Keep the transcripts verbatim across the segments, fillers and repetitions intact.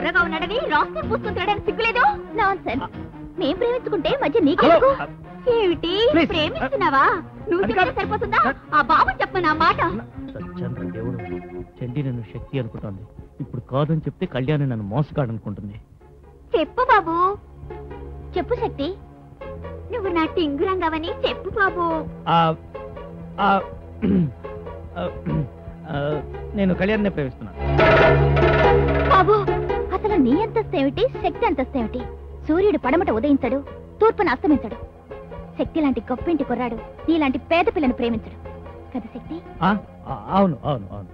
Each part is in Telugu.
కుర్రగా ఉన్నాడని రాష్ట్రం పూసుకుని తిరగడానికి సిగ్గులేదు. నాన్సెన్స్. మేం ప్రేమించుకుంటే మధ్య నీకెందుకు? ఏమిటి ప్రేమిస్తున్నావా? నువ్వు చెప్తే సరిపోతుందా? ఆ బాబు చెప్పను ఆ మాట. సత్యంద్ర దేవుడు, చండి నన్ను శక్తి అనుకుంటోంది. ఇప్పుడు కాదని చెప్తే కళ్యాణి నన్ను మోసగాడనుకుంటుంది. చెప్పు బాబు, చెప్పు శక్తి. నువ్వు నా టింగురంగవని చెప్పు బాబు. నేను కళ్యాణ్నే ప్రేమిస్తున్నాను. బాబు, అసలు నీ అంతస్తు ఏమిటి, శక్తి అంతస్తు ఏమిటి? సూర్యుడు పడమట ఉదయించడు, తూర్పున అస్తమించడు. శక్తి లాంటి గొప్పింటి కుర్రాడు నీలాంటి పేద పిల్లను ప్రేమించడు కదా శక్తి? అవును అవును అవును.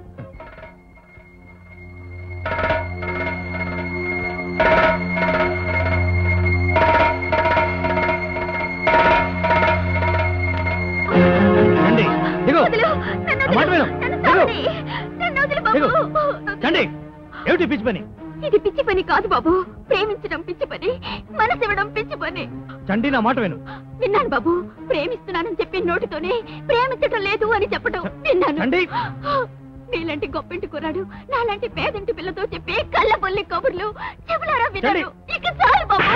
ఏమిటి పిచ్చి పని? ఇది పిచ్చి పని కాదు బాబు. ప్రేమించడం పిచ్చి పని, మనసివ్వడం పిచ్చి పని. చండి నా మాట విను. విన్నాను బాబు. ప్రేమిస్తున్నానని చెప్పి నోటితోనే ప్రేమించడం లేదు అని చెప్పడం విన్నాను. నీలాంటి గొప్పింటి కుర్రాడు నాలాంటి పేదింటి పిల్లతో చెప్పి కళ్ళబొల్లి కబుర్లు చెవులారా విన్నాను. ఇక చాలు బాబు.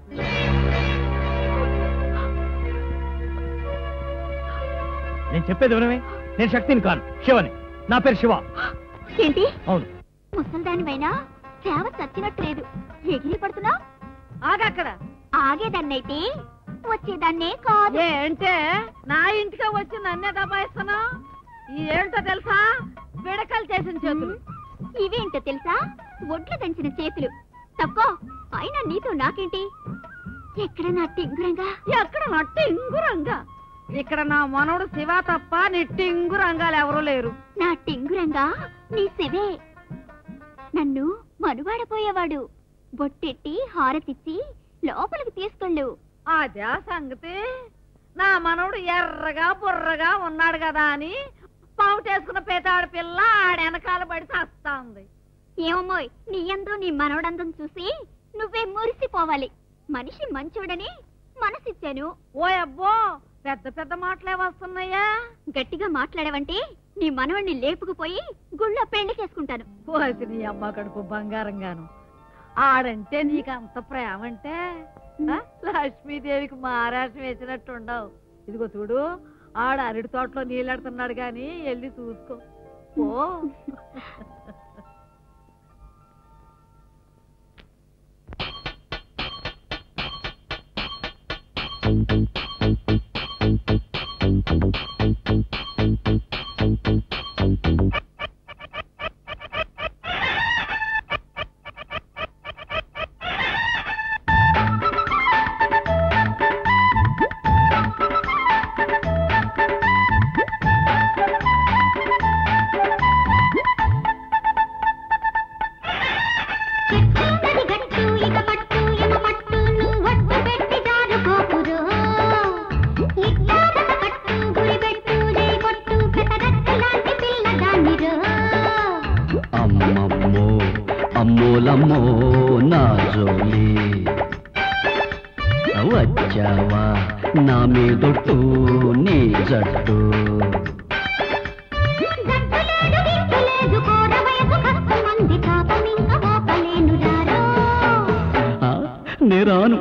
నేను చెప్పేది వినవే. నేను శక్తిని కాను, శివని. నా పేరు శివ. ఏంటి? అవును. ముసల్దానివైనా సేవ చచ్చినట్టు లేదు. ఎగిరి పడుతున్నా? ఆగక్కడ. ఆగేదాన్నైతే వచ్చేదాన్నే కాదు. ఏంటే నా ఇంటికి వచ్చి నన్నే దబాయిస్తున్నా? ఏంటో తెలుసా? బిడకలు చేసిన చేతులు. ఇవేంటో తెలుసా? ఒడ్లు దంచిన చేతులు. తక్కువ అయినా నీతో నాకేంటి? ఎక్కడ నా టింగురంగా? ఎక్కడ నా టింగురంగా? ఇక్కడ నా మనవడు శివ తప్ప నీ టింగురంగాలు ఎవరూ లేరు. నా టింగురంగా నీ శివే. నన్ను మనువాడపోయేవాడు. బొట్టెట్టి హారతిచ్చి లోపలికి తీసుకెళ్ళు. అదే సంగతి. నా మనవడు ఎర్రగా బుర్రగా ఉన్నాడు కదా అని పావుటేసుకున్న పేతాడు పిల్ల ఆడెనకాల పడి చస్తా ఉంది. ఏమమ్మోయ్, నీ అందు నీ మనవడందం చూసి నువ్వే మురిసిపోవాలి. మనిషి మంచోడని మనసిచ్చాను. ఓ అబ్బో, పెద్ద పెద్ద మాటలే వస్తున్నాయా? గట్టిగా మాట్లాడవంటే నీ మనవణ్ణి లేపుకుపోయి గుళ్ళో పెళ్లి చేసుకుంటాను. పోసి నీ అమ్మ కడుపు బంగారంగాను. ఆడంటే నీకంత ప్రేమ అంటే లక్ష్మీదేవికి మహారాష్ట్రం వేసినట్టుండవు. ఇదిగో చూడు, ఆడ అరటి తోటలో నీళ్ళెడుతున్నాడు గాని వెళ్ళి చూసుకో. ఓ అమ్మోలమ్మో నా జోలి వచ్చావా నా మీదొట్టు నీ జట్టు నేరాను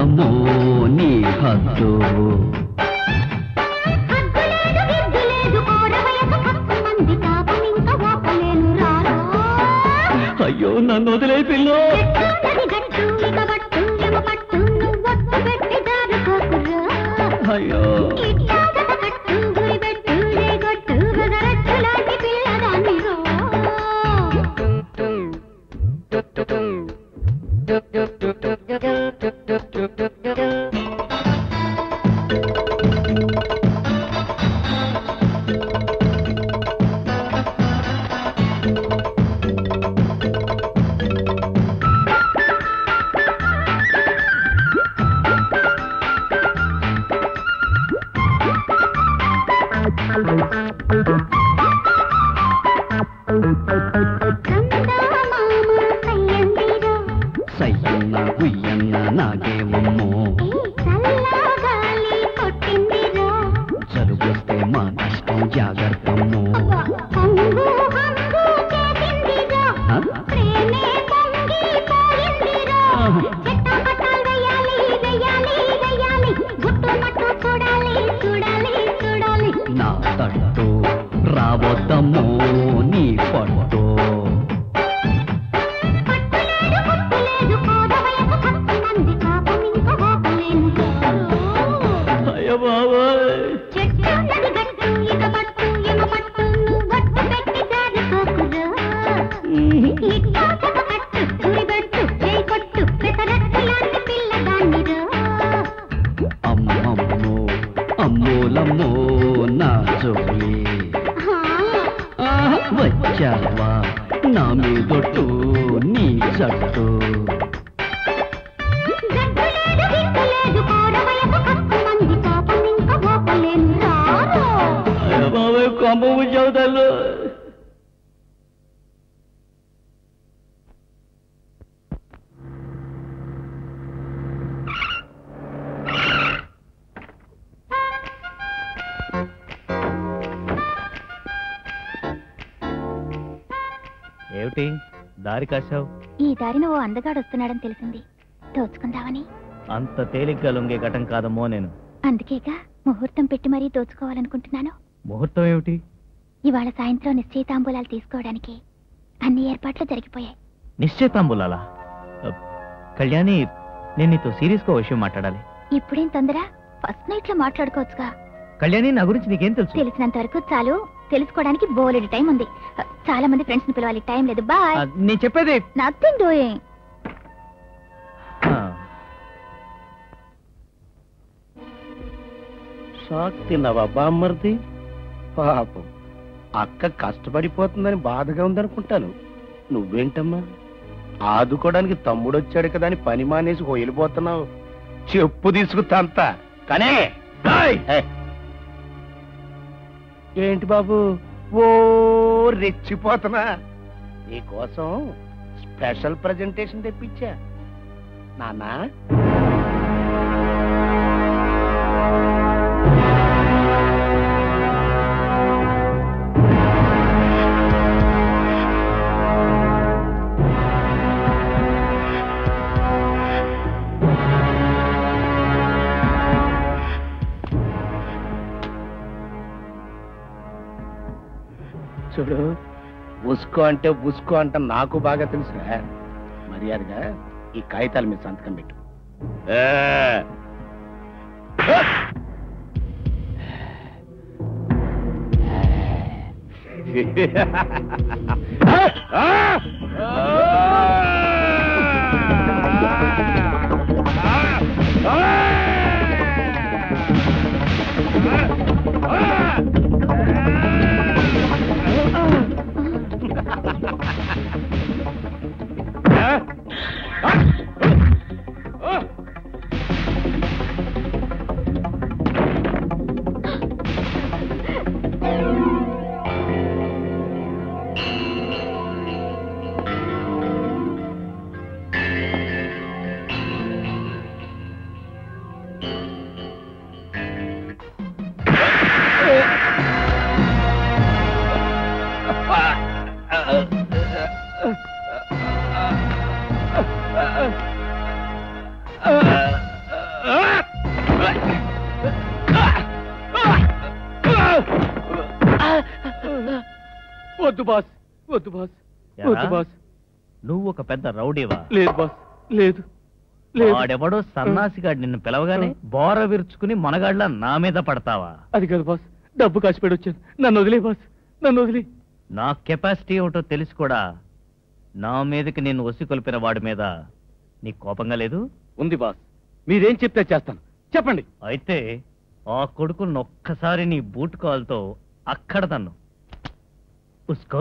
రావద్దమ్మో నీ హద్దు. అయ్యో నన్ను వదిలే పిల్లో. అయ్యో సయ్యన్న గుయ్యన్న నాగేవమ్మో జలుబొస్తే మా కష్టం జాగ్రత్తమ్మో. నా తట్టు రావద్దమ్మో నీ పట్టు. అయ్యో బాబోయ్ అమ్మమ్మో అమ్మోలమ్మో నా జోలి. వచ్చావా నా మీదొట్టు నీ జట్టు. బాబాయ్ కొంప చదువుతారు. ఏమిటి దారి కాశావు? ఈ దారిన ఓ అందగాడు వస్తున్నాడని తెలిసింది, దోచుకుందామని. అంత తేలిగ్గా లొంగే ఘటం కాదమ్మో నేను. అందుకేగా ముహూర్తం పెట్టి మరీ దోచుకోవాలనుకుంటున్నాను. ముహూర్తం ఏమిటి? ఇవాళ సాయంత్రం నిశ్చయితాంబూలాలు తీసుకోవడానికి అన్ని ఏర్పాట్లు జరిగిపోయాయి. నిశ్చయితాంబూలాలా? కళ్యాణి, నేను నీతో సీరియస్ గా విషయం మాట్లాడాలి. ఇప్పుడేం తొందర? ఫస్ట్ నైట్ లో మాట్లాడుకోవచ్చుగా. కళ్యాణి, నా గురించి నీకేం తెలుసు? తెలిసినంత వరకు చాలు. తెలుసుకోవడానికి బోలెడు టైం ఉంది. చాలా మంది ఫ్రెండ్స్ ని పిలవాలి, టైం లేదు. బాయ్. నేను చెప్పేది నథింగ్ డూయింగ్. షాక్ తిన్నావా బామ్మర్ది? పాపం అక్క కష్టపడిపోతుందని బాధగా ఉందనుకుంటాను. నువ్వేంటమ్మా ఆదుకోవడానికి తమ్ముడు వచ్చాడు కదా అని పని మానేసి వెళ్ళిపోతున్నావు. చెప్పు తీసుకుతాంతా కానీ ఏంటి బాబు ఓ రెచ్చిపోతున్నా? నీకోసం స్పెషల్ ప్రజెంటేషన్ తెప్పించా నాన్నా. చూడు, ఉస్కో అంటే ఉస్కో అంట నాకు బాగా తెలుసురా. మర్యాదగా ఈ కాగితాల మీద సంతకం పెట్టు. వద్దు బాస్, వద్దు బాస్, వద్దు బాస్. నువ్వు ఒక పెద్ద రౌడీవా? లేదు బాస్, లేదు. వాడెవడో సన్నాసిగాడు నిన్ను పిలవగానే బోర విరుచుకుని మనగాళ్ళ నా మీద పడతావా? అది కాదు బాస్, డబ్బు కాసి పెట్టి వచ్చాను. నన్ను వదిలే బాస్, నన్ను వదిలే. నా కెపాసిటీ ఏమిటో తెలిసి కూడా నా మీదకి నేను ఒసి కొలిపిన వాడి మీద నీకు కోపంగా లేదు? ఉంది బాస్, మీరేం చెప్తే చేస్తాను. చెప్పండి. అయితే ఆ కొడుకుని ఒక్కసారి నీ బూట్ కాల్తో అక్కడ తన్ను. ఉస్కో.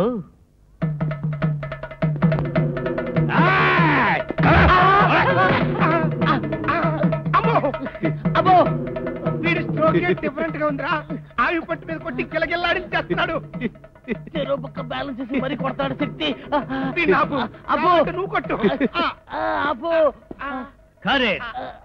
అబ్బో వీడి స్ట్రోక్ డిఫరెంట్ గా ఉందిరా. ఆవి పట్టు మీద కొట్టి కిలకిల్లాడించేస్తున్నాడు. బ్యాలెన్స్ చేసి మరి కొడతాడు శక్తి. అబ్బో నువ్వు కొట్టు. అబ్బో కరే.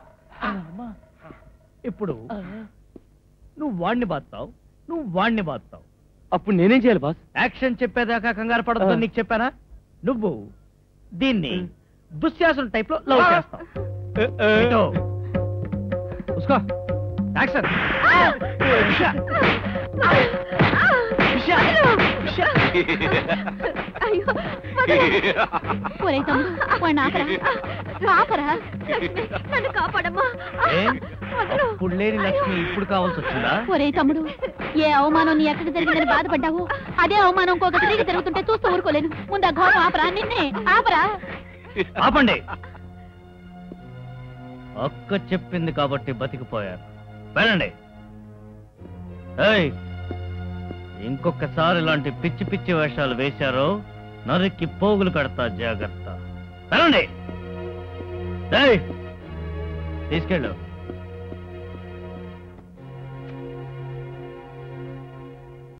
ఇప్పుడు నువ్వు వాణ్ణి బాస్తావు, నువ్వు వాణ్ణి బాస్తావు. అప్పుడు నేనేం చేయాలి బాస్? యాక్షన్ చెప్పేదాకా కంగారు పడద్దు నీకు చెప్పానా? నువ్వు దీన్ని దుశ్శాసన టైప్ లో లవ్ చేస్తావు. ఉస్కో యాక్షన్. ఒరే తమ్ముడు, వాడిని ఆపరా, ఆపరా. లక్ష్మి, నన్ను కాపాడమ్మా. ఇప్పుడు లేని లక్ష్మి ఇప్పుడు కావాల్సి వచ్చిందా? ఒరే తమ్ముడు, ఏ అవమానం నీ ఎక్కడ జరిగిందని బాధపడ్డావు, అదే అవమానం ఇంకొక తిరిగి జరుగుతుంటే చూస్తూ ఊరుకోలేను. ముందు ఆ ఘోరం ఆపరా, నిన్నే ఆపరా. ఆపండి. అక్క చెప్పింది కాబట్టి బతికిపోయారు. వెళ్ళండి. ఏయ్, ఇంకొకసారి ఇలాంటి పిచ్చి పిచ్చి వేషాలు వేశారో నరికి పోగులు కడతా, జాగ్రత్త. వెళ్ళండి. ఏయ్, తీసుకెళ్ళు.